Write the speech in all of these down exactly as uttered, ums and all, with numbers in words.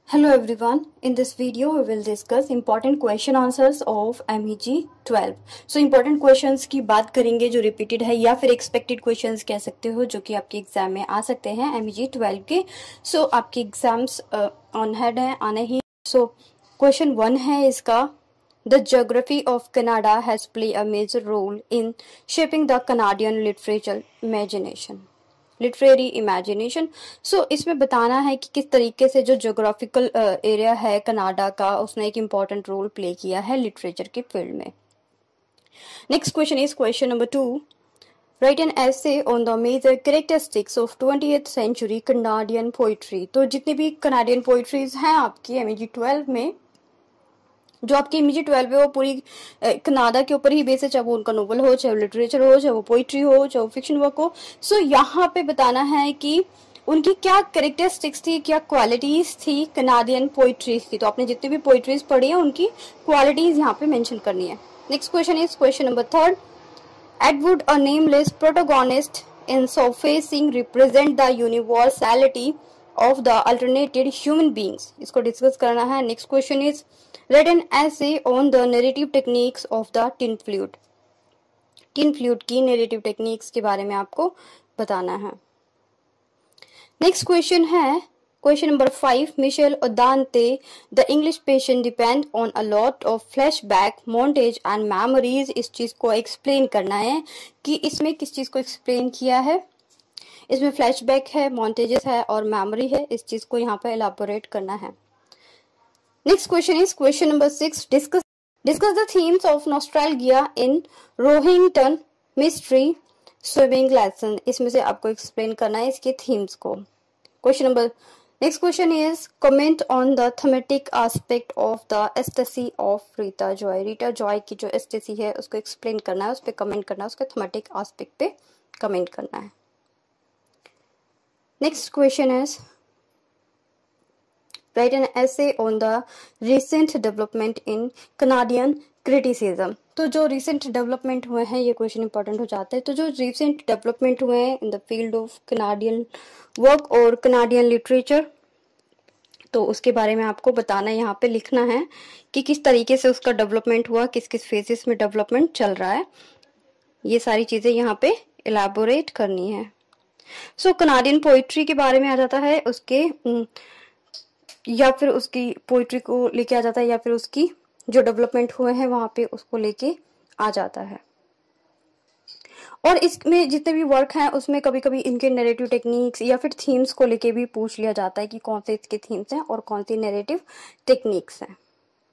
Hello everyone. In this video we will discuss important question answers of M E G twelve. So important questions की बात करेंगे जो repeated है या फिर expected questions कह सकते हो जो कि आपके एग्जाम में आ सकते हैं M E G ट्वेल्व के. So आपके एग्जाम्स ऑन हेड है आने ही. So question वन है इसका. The geography of Canada has played a major role in shaping the Canadian literature imagination. Literary imagination. So इसमें बताना है कि किस तरीके से जो जोग्राफिकल एरिया है कनाडा का उसने एक इम्पॉर्टेंट रोल प्ले किया है लिटरेचर के फील्ड में. Next question is question number two. Write an essay on the major characteristics of twentieth century Canadian poetry. तो जितनी भी कनाडियन पोइट्रीज हैं आपकी एम ई जी ट्वेल्व में, जो आपकी एम ई जी ट्वेल्व है वो पूरी कनाडा के ऊपर ही बेस है, चाहे वो उनका नोवेल हो, चाहे वो लिटरेचर हो, चाहे वो पोइट्री हो, चाहे वो फिक्शन वर्क हो. सो so, यहाँ पे बताना है कि उनकी क्या कैरेक्टरिस्टिक्स थी, क्या क्वालिटीज थी कनाडियन पोइट्रीज की. तो आपने जितनी भी पोइट्रीज पढ़ी है उनकी क्वालिटीज यहाँ पे मेंशन करनी है. Next question is question number third. Atwood a nameless protagonist in Surfacing represent the universality of the alternated human beings. इसको डिस्कस करना है. Next question is read an essay on the narrative techniques of the tin flute. tin flute की narrative techniques के बारे में आपको बताना है. नेक्स्ट क्वेश्चन है क्वेश्चन नंबर फाइव. मिशेल ओदांते The English Patient depend on a lot of flashback montage and memories. इस चीज को एक्सप्लेन करना है कि इसमें किस चीज को एक्सप्लेन किया है. इसमें फ्लैशबैक है, मॉन्टेजेस है और मेमोरी है. इस चीज को यहाँ पे एलाबोरेट करना है. Next question is question number six. Discuss discuss the themes of nostalgia in Rohinton mystery swimming lesson. इसमें से आपको explain करना है इसके themes को. Question number next question is comment on the thematic aspect of the ecstasy of Rita Joy. Rita Joy की जो ecstasy है उसको explain करना है, उस पर comment करना है, उसके thematic aspect पे comment करना है. Next question is write an essay on the recent development in Canadian criticism. तो जो recent development हुए हैं ये क्वेश्चन इंपॉर्टेंट हो जाता है. तो जो recent development हुए हैं in the field of Canadian work और Canadian literature, तो उसके बारे में आपको बताना है, यहाँ पे लिखना है कि किस तरीके से उसका डेवलपमेंट हुआ, किस किस फेजेस में डेवलपमेंट चल रहा है. ये सारी चीजें यहाँ पे एलाबोरेट करनी है. सो कनाडियन पोइट्री के बारे में आ जाता है, उसके या फिर उसकी पोइट्री को लेके आ जाता है, या फिर उसकी जो डेवलपमेंट हुए हैं वहां पे उसको लेके आ जाता है. और इसमें जितने भी वर्क हैं उसमें कभी कभी इनके नैरेटिव टेक्निक्स या फिर थीम्स को लेके भी पूछ लिया जाता है कि कौन से इसके थीम्स हैं और कौन सी नैरेटिव टेक्निक्स हैं.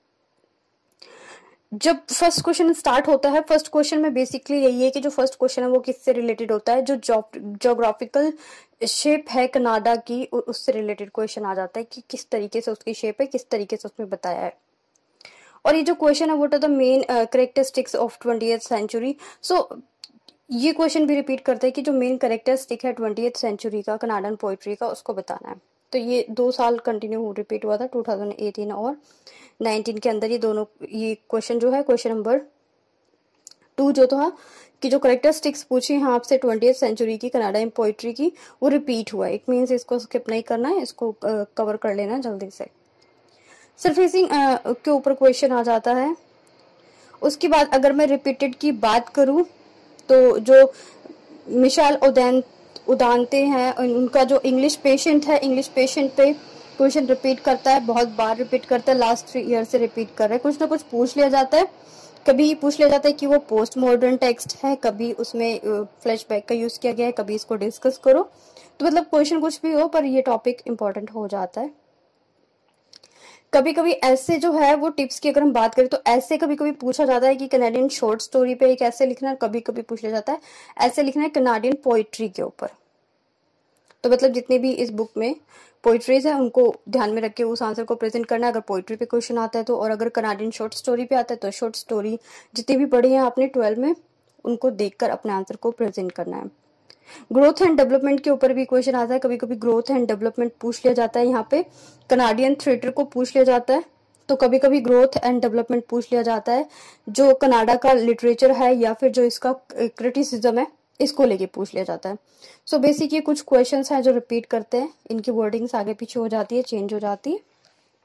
जब फर्स्ट क्वेश्चन स्टार्ट होता है, फर्स्ट क्वेश्चन में बेसिकली यही है कि जो फर्स्ट क्वेश्चन है वो किससे रिलेटेड होता है, जो ज्योग्राफिकल शेप है कनाडा की उससे रिलेटेड क्वेश्चन आ जाता है कि किस तरीके से उसकी शेप है, किस तरीके से उसमें बताया है. और ये जो क्वेश्चन है what are the main characteristics of twentieth century. So ये क्वेश्चन भी रिपीट करता है कि जो मेन कैरेक्टरिस्टिक है ट्वेंटिएथ सेंचुरी का कनाडन पोइट्री का उसको बताना है. तो ये दो साल कंटिन्यू रिपीट हुआ था, टू थाउजेंड एटीन और नाइनटीन के अंदर. ये दोनों ये क्वेश्चन जो है क्वेश्चन नंबर टू जो था कि जो कैरेक्टरिस्टिक्स पूछी हैं आपसे ट्वेंटिएथ सेंचुरी की कनाडियन पोइट्री की वो रिपीट हुआ है. इट मीन्स इसको स्किप नहीं करना है, इसको कवर uh, कर लेना जल्दी से. सरफेसिंग uh, के ऊपर क्वेश्चन आ जाता है. उसके बाद अगर मैं रिपीटेड की बात करूं तो जो मिशेल ओदेन उदानते हैं उनका जो इंग्लिश पेशेंट है, इंग्लिश पेशेंट पे क्वेश्चन रिपीट करता है, बहुत बार रिपीट करता है, लास्ट थ्री ईयर से रिपीट कर रहा है. कुछ ना कुछ पूछ लिया जाता है. कभी पूछ लिया जाता है कि वो पोस्ट मॉडर्न टेक्स्ट है, कभी उसमें फ्लैशबैक का यूज किया गया है, कभी इसको डिस्कस करो. तो मतलब क्वेश्चन कुछ भी हो पर ये टॉपिक इंपॉर्टेंट हो जाता है. कभी कभी ऐसे जो है वो टिप्स की अगर हम बात करें तो ऐसे कभी कभी पूछा जाता है कि कनाडियन शॉर्ट स्टोरी पे एक ऐसे लिखना है. कभी कभी पूछ लिया जाता है ऐसे लिखना है कनाडियन पोइट्री के ऊपर. तो मतलब जितने भी इस बुक में पोइट्रीज है उनको ध्यान में रख के उस आंसर को प्रेजेंट करना है. अगर पोइट्री पे क्वेश्चन आता है तो, और अगर कनाडियन शॉर्ट स्टोरी पे आता है तो शॉर्ट स्टोरी जितनी भी पढ़ी है आपने ट्वेल्व में उनको देखकर अपने आंसर को प्रेजेंट करना है. ग्रोथ एंड डेवलपमेंट के ऊपर भी क्वेश्चन आता है. कभी कभी ग्रोथ एंड डेवलपमेंट पूछ लिया जाता है. यहाँ पे कनाडियन थिएटर को पूछ लिया जाता है. तो कभी कभी ग्रोथ एंड डेवलपमेंट पूछ लिया जाता है जो कनाडा का लिटरेचर है या फिर जो इसका क्रिटिसिज्म है इसको लेके पूछ लिया जाता है. सो so बेसिक ये कुछ क्वेश्चंस हैं जो रिपीट करते हैं, इनकी वर्डिंग्स आगे पीछे हो जाती है, चेंज हो जाती है.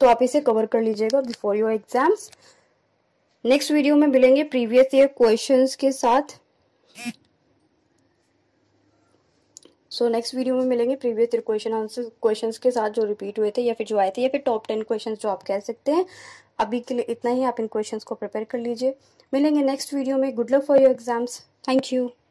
तो आप इसे कवर कर लीजिएगा before your exams. Next video में मिलेंगे प्रीवियस ईयर क्वेश्चंस के साथ। सो नेक्स्ट वीडियो में मिलेंगे previous year question answer questions के साथ जो रिपीट हुए थे या फिर जो आए थे या फिर टॉप टेन क्वेश्चंस जो आप कह सकते हैं। अभी के लिए इतना ही, आप इन क्वेश्चंस को प्रिपेयर कर लीजिए। मिलेंगे नेक्स्ट वीडियो में। Good luck for your exams. Thank you.